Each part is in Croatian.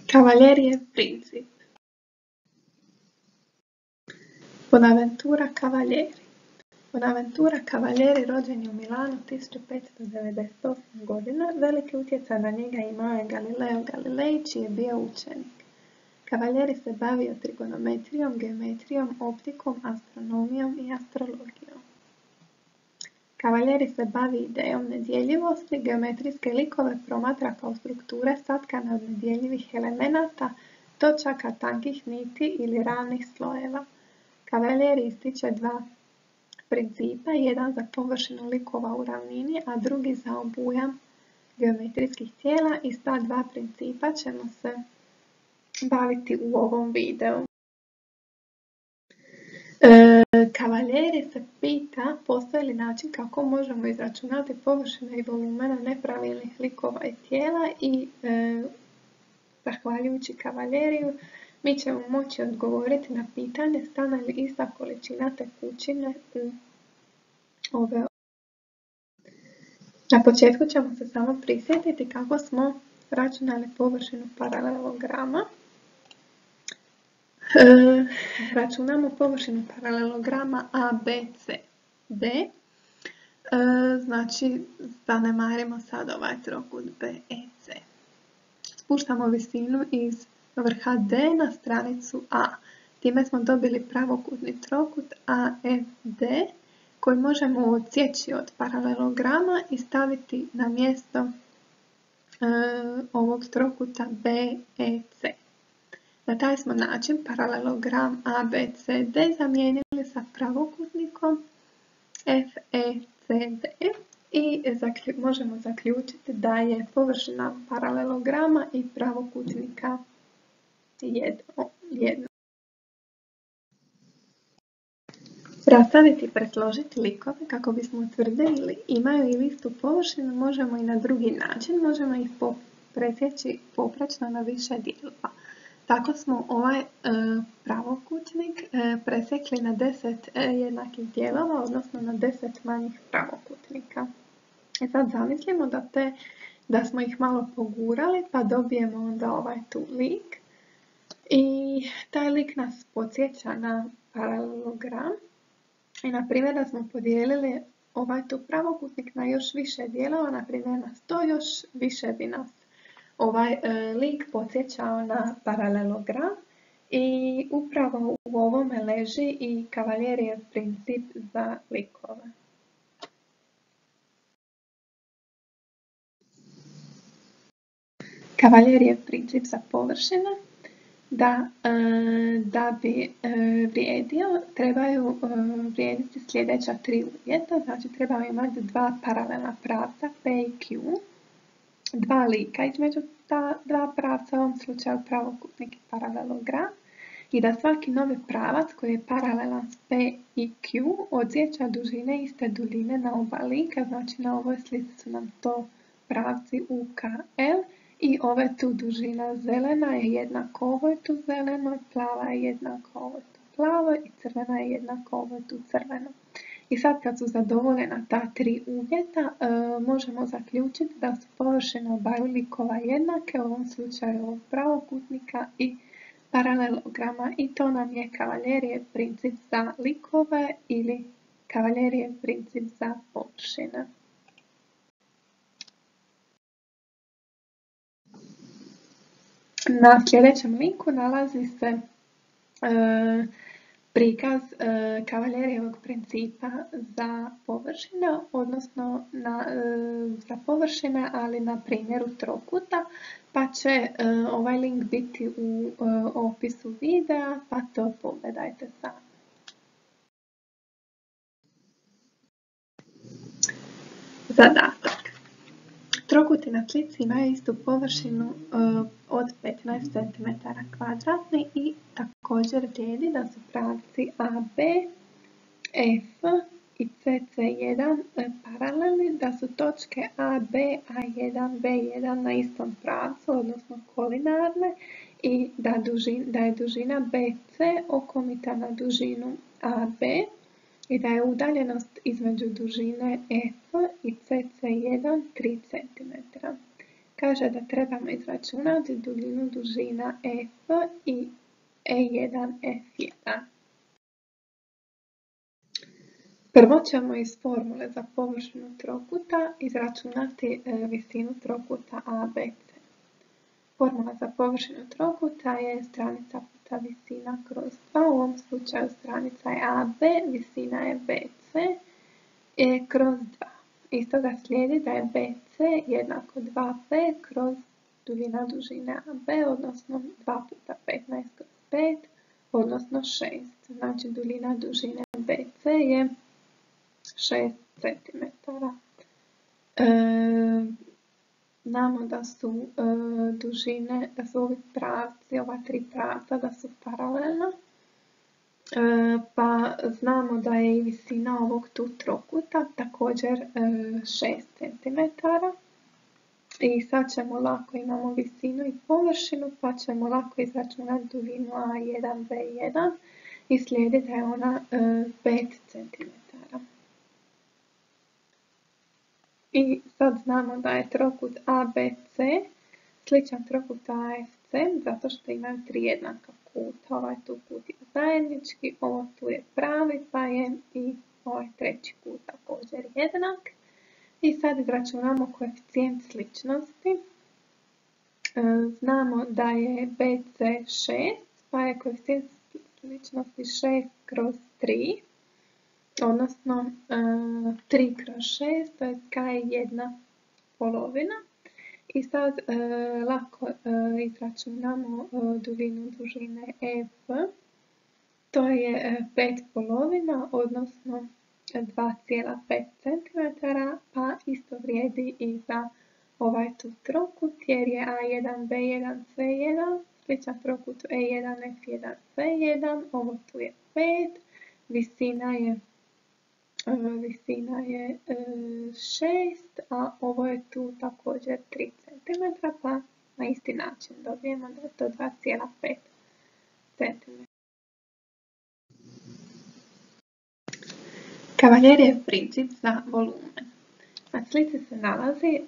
Cavalerijev princip. Bonaventura Cavalieri. Bonaventura Cavalieri rođen je u Milanu 1598. godine. Veliki utjecaj na njega imao je Galileo Galilei, čiji je bio učenik. Cavalieri se bavio trigonometrijom, geometrijom, optikom, astronomijom i astrologijom. Cavalieri se bavi idejom nedjeljivosti, geometrijske likove promatra kao strukture satkane od nedjeljivih elemenata, točaka, tankih niti ili ravnih slojeva. Cavalieri ističe dva principa, jedan za površinu likova u ravnini, a drugi za obujam geometrijskih tijela, i s ta dva principa ćemo se baviti u ovom videu. Cavalieri se pita postoji li način kako možemo izračunati površine i volumene nepravilnih likova i tijela i zahvaljujući Cavalieriju mi ćemo moći odgovoriti na pitanje stane li ista količina tekućine u ove. Na početku ćemo se samo prisjetiti kako smo računali površinu paralelograma. Računamo površinu paralelograma ABCD. Znači, zanemarimo sad ovaj trokut BEC. Spuštamo visinu iz vrha D na stranicu A. Time smo dobili pravokutni trokut AFD koji možemo odsjeći od paralelograma i staviti na mjesto ovog trokuta BEC. Na taj smo način paralelogram ABCD zamijenili sa pravokutnikom FECD i možemo zaključiti da je površina paralelograma i pravokutnika jedna. Rastaviti i presložiti likove kako bismo utvrdili imaju li istu površinu možemo i na drugi način, možemo ih presjeći poprečno na više dijelova. Tako smo ovaj pravokutnik presjekli na 10 jednakih dijelova, odnosno na 10 manjih pravokutnika. I sad zamislimo da smo ih malo pogurali pa dobijemo onda ovaj tu lik. I taj lik nas podsjeća na paralelogram. I na primjer da smo podijelili ovaj tu pravokutnik na još više dijelova, na primjer na 100, još više bi nas ovaj lik podsjećao na paralelogram i upravo u ovome leži i Cavalierijev princip za likove. Cavalierijev princip za površine. Da bi vrijedio, trebaju vrijediti sljedeća tri uvjeta, znači trebamo imati dva paralelna pravca P i Q, dva lika između ta dva pravca, u ovom slučaju pravokutnik i paralelogram, i da svaki novi pravac koji je paralelan s P i Q odsjeća dužine iste duljine na oba lika, znači na ovoj slici su nam to pravci UKL i ove tu dužina zelena je jednako ovoj tu zelenoj, plava je jednako ovoj tu plavoj i crvena je jednako ovoj tu crvenoj. I sad kad su zadovoljena ta tri uvjeta, možemo zaključiti da su površine obaju likova jednake, u ovom slučaju ovog pravokutnika i paralelograma, i to nam je Cavalierijev princip za likove ili Cavalierijev princip za površine. Na sljedećem linku nalazi se prikaz Cavalierievog principa za površine, odnosno za površine, ali na primjeru trokuta, pa će ovaj link biti u opisu videa, pa to pogledajte sami. Zadatak. Trokuti na slici imaju istu površinu od 15 cm² i također vrijedi da su pravci AB, F i CC1 paralelni, da su točke AB, A1, B1 na istom pravcu, odnosno kolinarne, i da je dužina BC okomita na dužinu AB i da je udaljenost između dužine F i CC1 3 cm. kaže da trebamo izračunati duljinu dužina F i E1, F1. Prvo ćemo iz formule za površinu trokuta izračunati visinu trokuta ABC. Formula za površinu trokuta je stranica puta visina kroz 2, u ovom slučaju stranica je AB, visina je BC kroz 2. Iz toga slijedi da je BC jednako 2P kroz duljina dužine AB, odnosno 2 puta 15 kroz 5, odnosno 6. Znači duljina dužine BC je 6 cm. Znamo da su dužine, da su ovi pravci, ova tri pravca, da su paralelna. Pa znamo da je i visina ovog tu trokuta također 6 cm. I sad ćemo lako, imamo visinu i površinu, pa ćemo lako izračunati duljinu A1, B1 i slijedi da je ona 5 cm. I sad znamo da je trokut ABC sličan trokut AFC zato što imaju tri jednaka kuta. Ovaj tu kut je zajednički, ovo tu je pravi, pa je i ovaj treći kut također jednak. I sad izračunamo koeficijent sličnosti. Znamo da je BC 6, pa je koeficijent sličnosti 6 kroz 3. Odnosno 3 kroz 6, to je K je jedna polovina. I sad lako izračunamo duljinu dužine F. To je 5 polovina, odnosno 2,5 cm, pa isto vrijedi i za ovaj tu trokut, jer je A1, B1, C1, sličan trokutu E1, F1, C1, ovo tu je 5, visina je 6, a ovo je tu također 3 cm, pa na isti način dobijemo da je to 2,5 cm. Kavaljerijov princip za volumen. Na slici se nalaze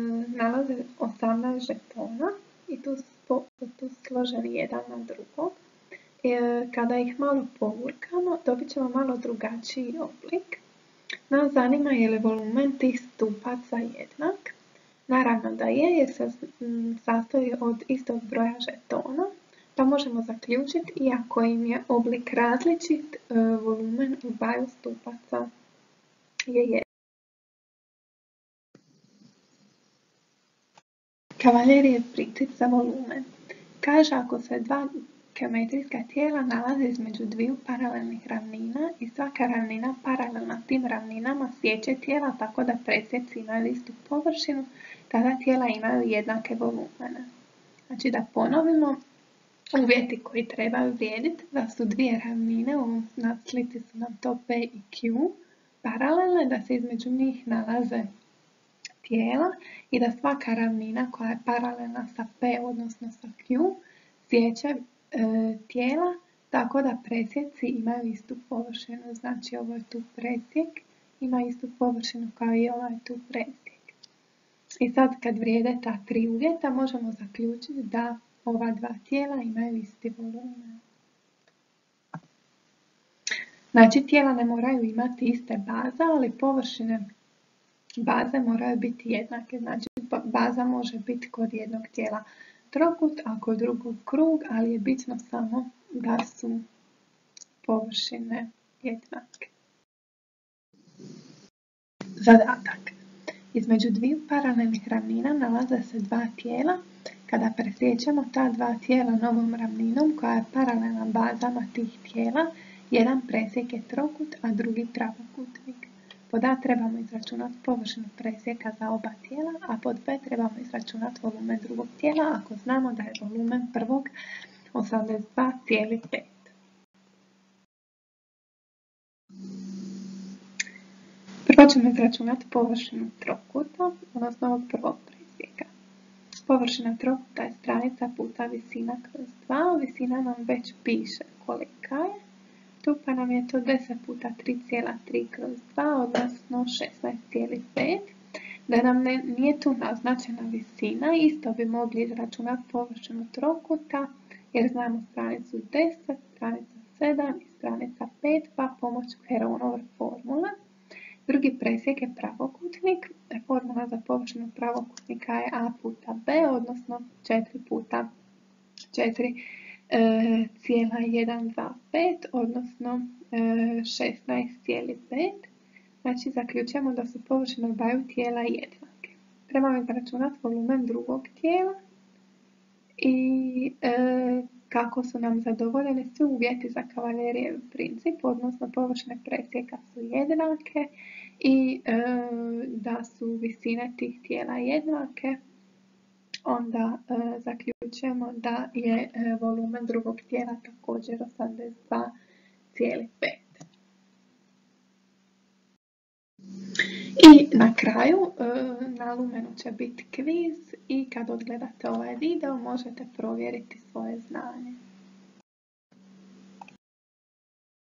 18 žetona i tu su složeni jedan na drugog. Kada ih malo povurkamo, dobit ćemo malo drugačiji oblik. Nas zanima je li volumen tih stupaca jednak. Naravno da je, jer se sastoji od istog broja žetona, pa možemo zaključiti, iako im je oblik različit, volumen obaju stupaca je jednak. Kavaljerijov princip za volumen. Kaže, ako se dva geometrijska tijela nalaze između dviju paralelnih ravnina i svaka ravnina paralelna tim ravninama sječe tijela tako da presjeci imaju istu površinu, tada tijela imaju jednake volumene. Znači da ponovimo, uvjeti koji trebaju vrijediti da su dvije ravnine, na slici su nam to P i Q, paralelne, da se između njih nalaze tijela i da svaka ravnina koja je paralelna sa P, odnosno sa Q, sječe tijela tako da presjeci imaju istu površinu. Znači ovo je tu presjek, ima istu površinu kao i ovaj tu presjek. I sad kad vrijede ta tri uvjeta možemo zaključiti da ova dva tijela imaju isti volumen. Znači tijela ne moraju imati iste baze, ali površine baze moraju biti jednake. Znači baza može biti kod jednog tijela trokut, a kod drugog krug, ali je bitno samo da su površine jednake. Zadatak. Između dviju paralelnih ravnina nalaze se dva tijela. Kada presjećemo ta dva tijela novom ravninom koja je paralelna bazama tih tijela, jedan presjek je trokut, a drugi pravokutnik. Pod A trebamo izračunati površinu presjeka za oba tijela, a pod B trebamo izračunati volumen drugog tijela ako znamo da je volumen prvog 82,5. Prvo ćemo izračunati površinu trokuta, odnosno ovog prvog presjeka. Površina trokuta je stranica puta visina kroz 2, visina nam već piše kolika je. Tu pa nam je to 10 puta 3,3 kroz 2, odnosno 16,5. Da nam nije tu naznačena visina, isto bi mogli izračunati površinu trokuta, jer znamo stranicu 10, stranica 7 i stranica 5, pa pomoću Heronove formule. Drugi presjek je pravokutnik. Formula za površinu pravokutnika je a puta b, odnosno 4 puta 4,125, odnosno 16,5. Znači zaključujemo da su površine obaju tijela jednake. Trebamo izračunati volumen drugog tijela i kako su nam zadovoljeni svi uvjeti za Cavalerijev princip, odnosno površine presjeka su jednake i da su visine tih tijela jednake, onda zaključujemo da je volumen drugog tijela također 82,5. I na kraju, na Lumenu će biti kviz i kad odgledate ovaj video možete provjeriti svoje znanje.